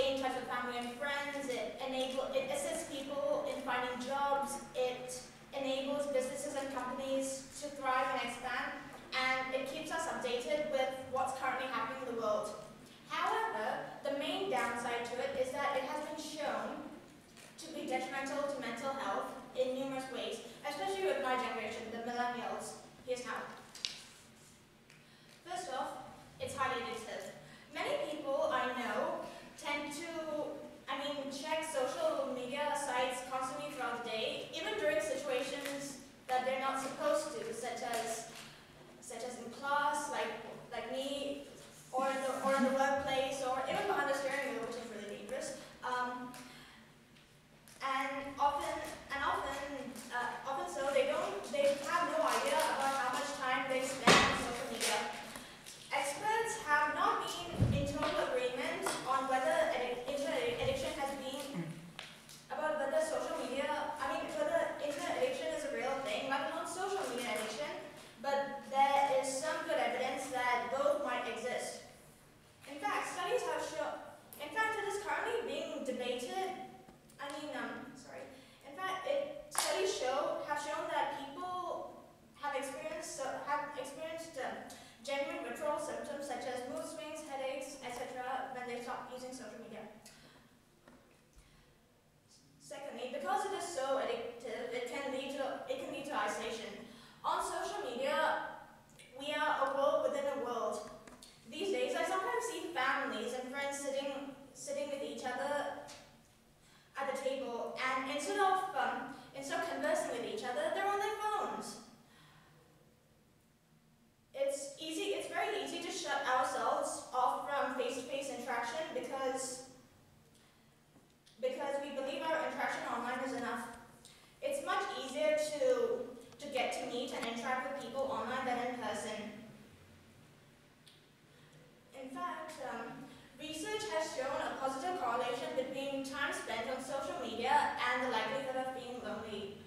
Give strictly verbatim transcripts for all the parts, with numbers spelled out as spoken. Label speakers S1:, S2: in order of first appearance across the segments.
S1: stay in touch with family and friends. It enable, it assists people in finding jobs. It enables businesses and companies to thrive and expand, and it keeps us updated with what's currently happening in the world. However, the main downside to it is that it has been shown to be detrimental to mental health in numerous ways, especially with my generation, the millennials. Here's how. First off, it's highly addictive. Many people I know tend to, I mean, check social media sites constantly throughout the day, even during situations that they're not supposed to, such as, such as in class, like, like me, or in the, or in the workplace, or even behind the steering wheel, which is really dangerous. Um, and often, and often, uh, often so, they don't, they have no idea about how much time they spend on social media. Experts have not been in total agreement on whether internet addiction has been, about whether social media, I mean, whether internet addiction is a real thing, let alone social media addiction, but there is some good evidence that both might exist. In fact, studies have shown, in fact, it is currently being debated, I mean, um, sorry, in fact, it, studies show, have shown that people have experienced, uh, have experienced uh, genuine withdrawal symptoms such as mood swings, headaches, et cetera when they stop using social media. Secondly, because it is so addictive, it can lead to, it can lead to isolation. On social media, we are a world within a world. These days, I sometimes see families and friends sitting, sitting with each other at the table, and instead of, um, instead of conversing with each other, they're on their phones. It's easy, it's very easy to shut ourselves off from face-to-face interaction because, because we believe our interaction online is enough. It's much easier to, to get to meet and interact with people online than in person. In fact, um, research has shown a positive correlation between time spent on social media and the likelihood of being lonely.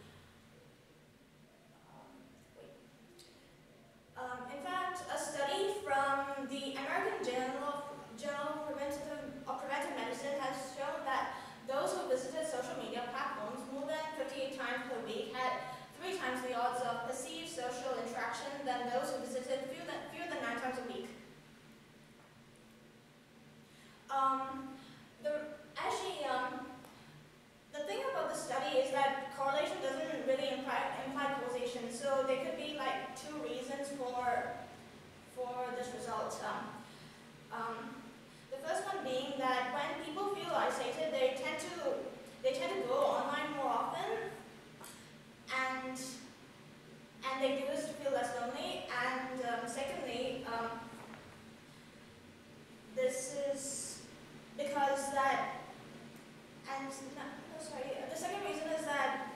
S1: Um, in fact, a study from the American Journal of, Journal of Preventive, of Preventive Medicine has shown that those who visited social media platforms more than fifty-eight times per week had three times the odds of perceived social interaction than those who visited fewer than, fewer than nine times a week. Um, the, actually, um, the thing about the study is that correlation doesn't really imply, imply causation, so there could be like two reasons for, for this result. Um, um, the first one being that when people feel isolated, they tend to, they tend to go online more often, and, and they do this to feel less lonely, and um, secondly, um, this is because that, and no, no, sorry, the second reason is that,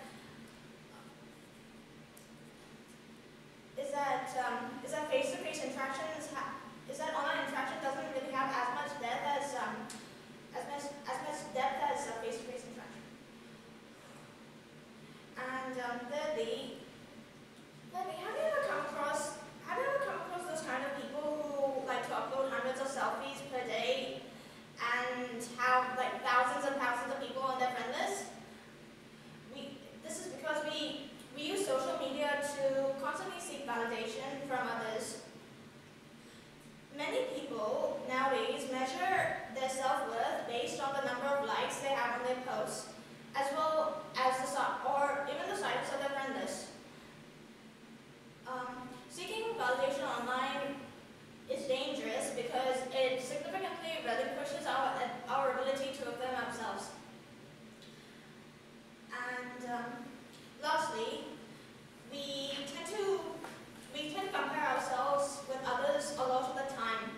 S1: is that, um, is that face-to-face interactions, ha is that online interaction doesn't really have as much depth as, um, as much, as much depth as uh, face-to-face interaction. And um, thirdly, thirdly, have you ever come across, have you ever come across those kind of people who like to upload hundreds of selfies per day and have like thousands and thousands of people on their friend list? We, this is because we, we use social media to constantly seek validation from others. Many people nowadays measure their self-worth based on the number of likes they have on their posts, as well as the or even the size of their friend list. Um, seeking validation online is dangerous because it significantly relinquishes our, our ability to affirm ourselves. And um, lastly, we tend to we tend to compare ourselves with others a lot of the time.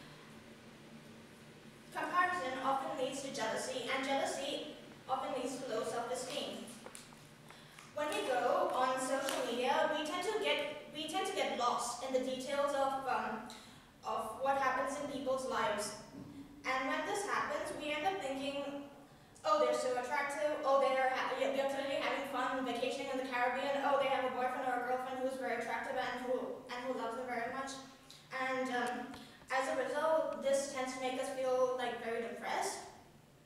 S1: Comparison often leads to jealousy, and jealousy often leads to low self-esteem. When we go on social media, we tend to get we tend to get lost in the details of um, of what happens in people's lives. And when this happens, we end up thinking, oh, they're so attractive, oh, they're, they're clearly having fun vacationing in the Caribbean, oh, they have a boyfriend or a girlfriend who's very attractive and who, and who loves them very much. And um, as a result, this tends to make us feel like very depressed.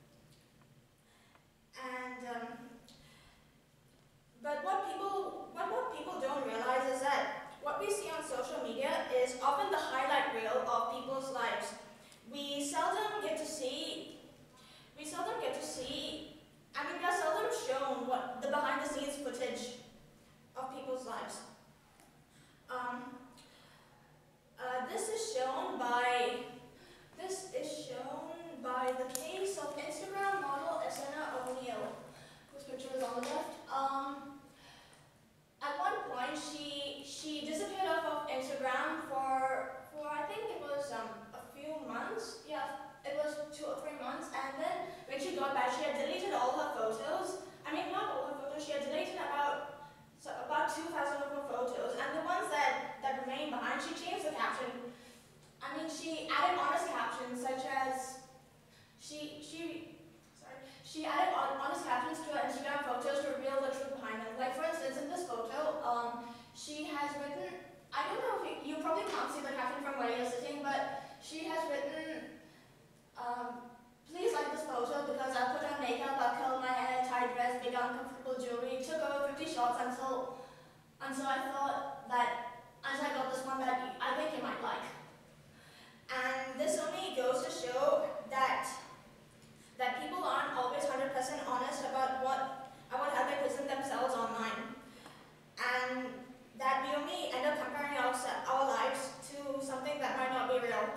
S1: photos. I mean, not all her photos. She had deleted about so about two thousand of her photos, and the ones that that remained behind, she changed the caption. I mean, she added honest captions such as she she sorry she added on, honest captions to her Instagram photos to reveal the truth behind them. Like for instance, in this photo, um, she has written. I don't know if you, you probably can't see the caption from where you're sitting, but she has written. Um, Please like this photo because I put on makeup, I curled my hair, tight dress, big uncomfortable jewelry, took over fifty shots until until I thought that until I got this one that I think you might like. And this only goes to show that that people aren't always one hundred percent honest about what about how they present themselves online, and that we only end up comparing our, our lives to something that might not be real.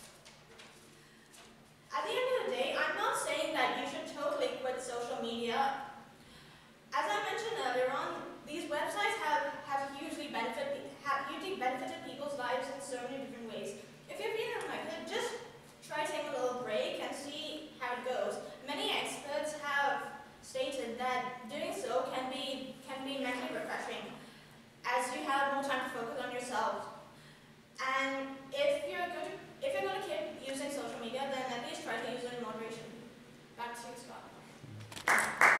S1: At the end of the day, I'm not saying that you should totally quit social media. As I mentioned earlier on, these websites have, have hugely benefit have hugely benefited people.